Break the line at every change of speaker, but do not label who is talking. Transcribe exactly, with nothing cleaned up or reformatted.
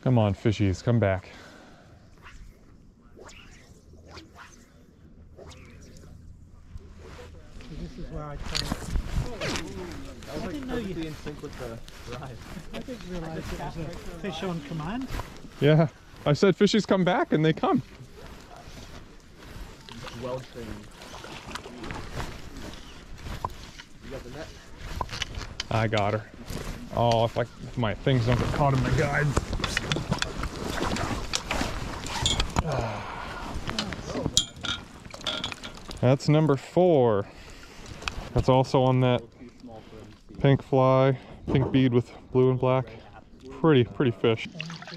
Come on, fishies, come back.
This is where I try. I didn't know you in sync with the ride. I didn't realise it was a fish on command.
Yeah, I said fishies come back and they come.
Well trained. You got the net?
I got her. Oh, if, I, if my things don't get caught in my guides. That's number four. That's also on that pink fly, pink bead with blue and black. Pretty, pretty fish.